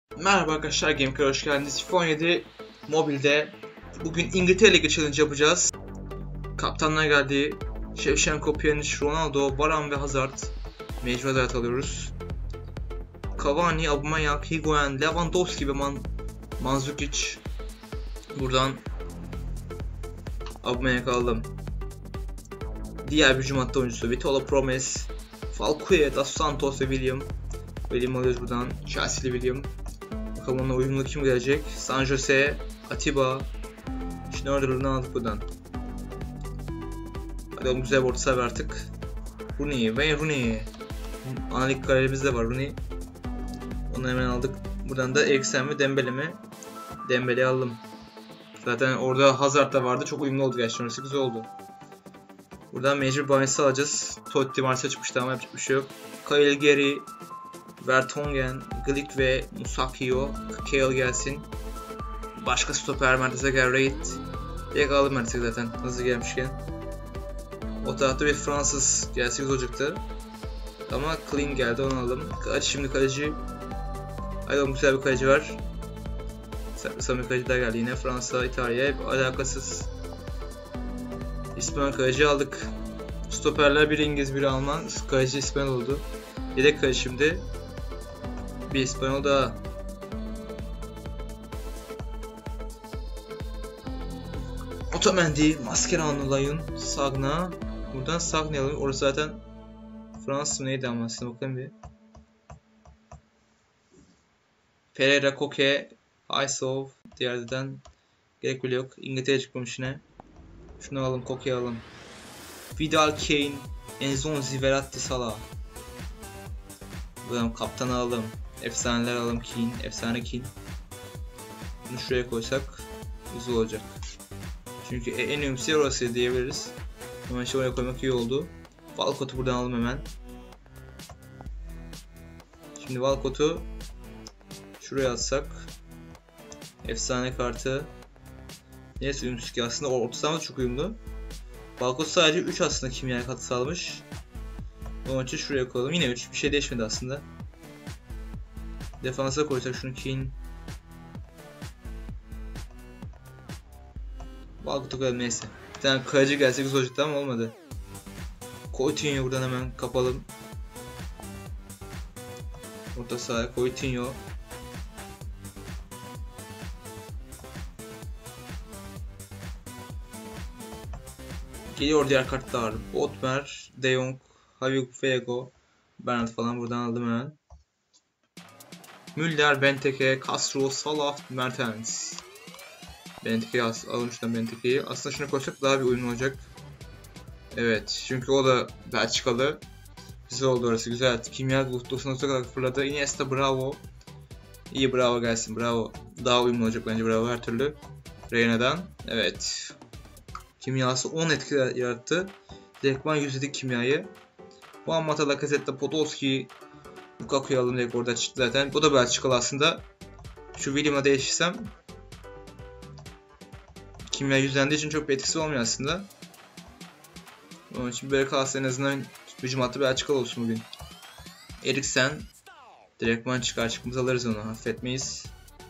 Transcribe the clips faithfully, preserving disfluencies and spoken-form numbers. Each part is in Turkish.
Merhaba arkadaşlar, Game'e hoş geldiniz. FIFA on yedi mobilde bugün İngiltere Ligi Challenge yapacağız. Kaptanlar geldi. Shevchenko, Pjanic, Ronaldo, Varane ve Hazard. Mecbur Hazard alıyoruz. Cavani, Aubameyang, Higuain, Lewandowski ve Man Mandzukic. Buradan Aubameyang aldım. Diğer bir hücum hattı oyuncusu Vitola Promes, Falcao, Dos Santos ve William. William alıyoruz buradan. Chelsea'li William. Bakalım onunla uyumlu kim gelecek? San Jose, Atiba. Şimdi orada Rooney aldık buradan. Hadi oğlum, güzel bir orta saha artık. Rooney, Wayne Rooney. Analik kariyerimiz de var Rooney. Onu hemen aldık. Buradan da Eriksen ve Dembele mi? Dembele'yi aldım. Zaten orada Hazard da vardı. Çok uyumlu oldu gerçekten. Orası güzel oldu. Buradan mecbur Baynes'i alacağız. Totti Mars'a çıkmıştı ama yapacak bir şey yok. Kyle Gary, Vertonghen, Glick ve Musakio. Kale gelsin. Başka stoper Mertens'e gel. Raid. Direkt aldım Mertens'e zaten hızlı gelmişken. O tarafta bir Fransız gelse güzel olacaktı. Ama Clean geldi, onu aldım. Kaleci, şimdi kaleci. Hayır, güzel bir kaleci var. Samimi kaleciler geldi yine. Fransa, İtalya hep alakasız. İspanyol kaleci aldık. Stoperler biri İngiliz, biri Alman. Kaleci İspanyol oldu. Yedek kaleci şimdi. Bir İspanyol daha. Otamendi, Mascherano, Lyon, Sagna. Buradan Sagna'yı alalım. Orası zaten Fransız neydi ama aslında bakalım bir. Pereira, Koke, Aysov. Diğerden gerek bile yok. İngiltere çıkmış yine. Şunu alalım, Koke'yi alalım. Vidal, Kane, Enzonzi, Verratti, Salah. Buradan kaptanı alalım. Efsaneler alalım. Keane, efsane Keane. Bunu şuraya koysak güzel olacak. Çünkü en önemlisi orası diyebiliriz. Ama işte oraya koymak iyi oldu. Walcott'u buradan alalım hemen. Şimdi Walcott'u şuraya atsak. Efsane kartı. Neyse uyumsuz ki aslında orta sahada çok uyumlu. Walcott sadece üç aslında kimya katkı sağlamış. Onun için şuraya koyalım. Yine üç. Bir şey değişmedi aslında. Defansa koysak şunu Keane. Walcott'a koyalım neyse. Bir tane kaleci gelse güzel olacaktı ama olmadı. Coutinho'yu buradan hemen kapalım. Orta sahaya Coutinho. Geliyor diğer kartlar. Botmer, De Jong, Havik, Fego, Bernat falan buradan aldım hemen. Müller, Benteke, Castro, Salah, Mertens. Benteke'yi alalım şuradan Benteke'yi. Aslında şunu koysak daha bir uyumlu olacak. Evet, çünkü o da Belçikalı. Güzel oldu orası, güzel. Kimya doksan'a kadar fırladı. Iniesta, bravo. İyi, bravo gelsin, bravo. Daha uyumlu olacak bence, bravo her türlü. Reyna'dan. Evet. Kimyası on etki yarattı. Direktman yüzledik kimyayı. Muhammed Lacazette, Podolski, Lukaku'yu aldım direkt, orada çıktı zaten. Bu da Belçikalı aslında. Şu William'a değiştirsem kimya yüzlendiği için çok bir etkisi olmuyor aslında. Onun için böyle kalsa en azından hücum hattı Belçikalı olsun bugün. Eriksen direktman çıkar çıkmaz alırız onu, affetmeyiz.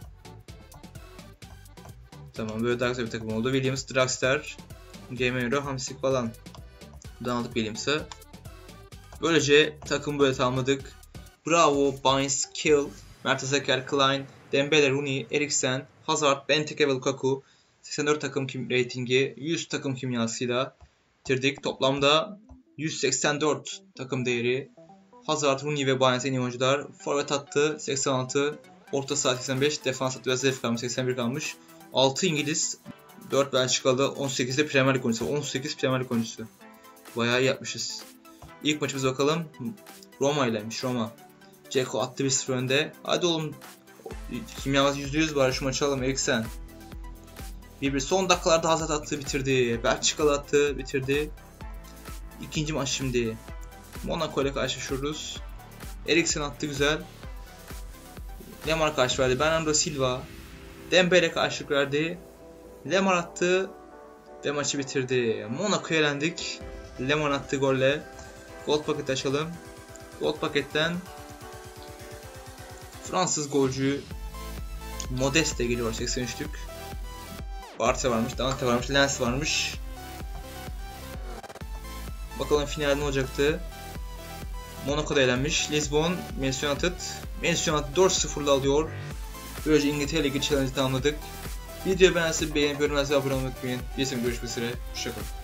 Tamam, böyle daha güzel bir takım oldu. Williams, Draxler, Gameiro, Hamsik falan. Buradan aldık Williams'ı. Böylece takım böyle tamamladık. Bravo, Baines, Kill, Mertens, Klein, Dembele, Rooney, Eriksen, Hazard, Benteke ve Lukaku. seksen dört takım kim ratingi, yüz takım kimyasıyla bitirdik. Toplamda yüz seksen dört takım değeri. Hazard, Rooney ve Baines en iyi oyuncular. Forvet attı seksen altı, orta saha seksen beş, defans attı biraz zayıf kalmış, seksen bir kalmış. altı İngiliz, dört Belçikalı, on sekizde Premier Lig oyuncusu. on sekiz Premier Lig oyuncusu. Bayağı iyi yapmışız. İlk maçımıza bakalım. Roma ilemiş, Roma. Ceko attı bir sıfır önde. Hadi oğlum. Kimyamız yüzde yüz var, şu maçı alalım Eriksen. bir bir son dakikalarda Hazard attı, bitirdi. Belçikalı attı, bitirdi. İkinci maç şimdi. Monaco ile karşılaşıyoruz. Eriksen attı, güzel. Lemar karşı verdi. Bernardo Silva. Dembele karşılık verdi. Lemar attı ve maçı bitirdi. Monaco'ya elendik. Lemar attı golle. Gold paket açalım. Gold paketten Fransız golcü Modeste geliyor seksen üçlük. Bartra varmış, Dante varmış, Lens varmış. Bakalım finalde ne olacaktı. Monaco'da elenmiş. Lisbon, Manchester United. Manchester United dört sıfırla alıyor. Böylece İngiltere Ligi Challenge'ı tamamladık. Videoyu beğendiyseniz beğenip yorum yazmayı, abone olmayı unutmayın. Bir sonraki görüşmek üzere. Hoşçakalın.